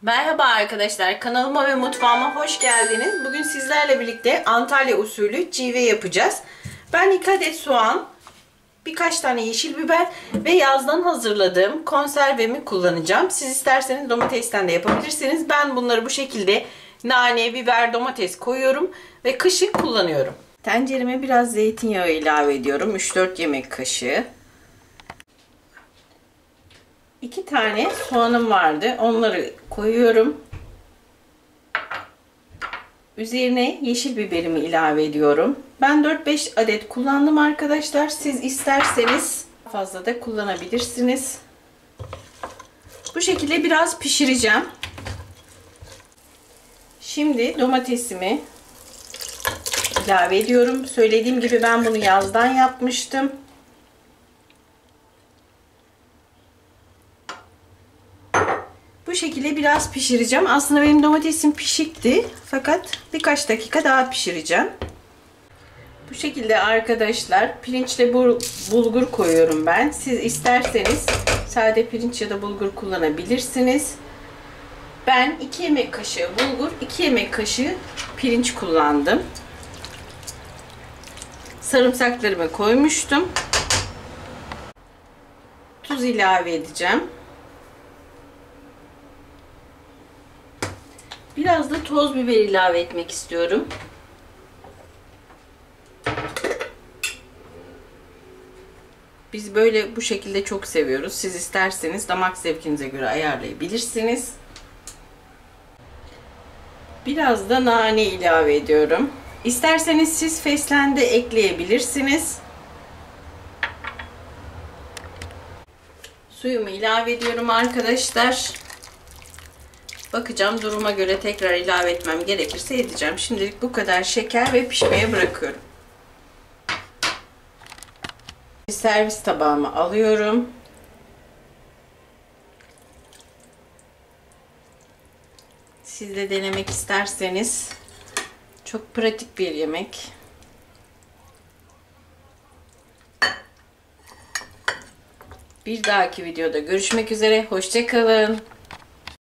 Merhaba arkadaşlar, kanalıma ve mutfağıma hoş geldiniz. Bugün sizlerle birlikte Antalya usulü cive yapacağız. Ben 2 adet soğan, birkaç tane yeşil biber ve yazdan hazırladığım konservemi kullanacağım. Siz isterseniz domatesten de yapabilirsiniz. Ben bunları bu şekilde nane, biber, domates koyuyorum ve kışın kullanıyorum. Tencereme biraz zeytinyağı ilave ediyorum. 3-4 yemek kaşığı. 2 tane soğanım vardı. Onları koyuyorum. Üzerine yeşil biberimi ilave ediyorum. Ben 4-5 adet kullandım arkadaşlar. Siz isterseniz fazla da kullanabilirsiniz. Bu şekilde biraz pişireceğim. Şimdi domatesimi ilave ediyorum. Söylediğim gibi ben bunu yazdan yapmıştım. Bu şekilde biraz pişireceğim. Aslında benim domatesim pişikti. Fakat birkaç dakika daha pişireceğim. Bu şekilde arkadaşlar pirinçle bulgur koyuyorum ben. Siz isterseniz sade pirinç ya da bulgur kullanabilirsiniz. Ben 2 yemek kaşığı bulgur, 2 yemek kaşığı pirinç kullandım. Sarımsaklarımı koymuştum. Tuz ilave edeceğim. Biraz da toz biber ilave etmek istiyorum. Biz böyle bu şekilde çok seviyoruz. Siz isterseniz damak zevkinize göre ayarlayabilirsiniz. Biraz da nane ilave ediyorum. İsterseniz siz fesleğen de ekleyebilirsiniz. Suyumu ilave ediyorum arkadaşlar. Bakacağım, duruma göre tekrar ilave etmem gerekirse edeceğim. Şimdilik bu kadar şeker ve pişmeye bırakıyorum. Servis tabağıma alıyorum. Siz de denemek isterseniz çok pratik bir yemek. Bir dahaki videoda görüşmek üzere. Hoşça kalın.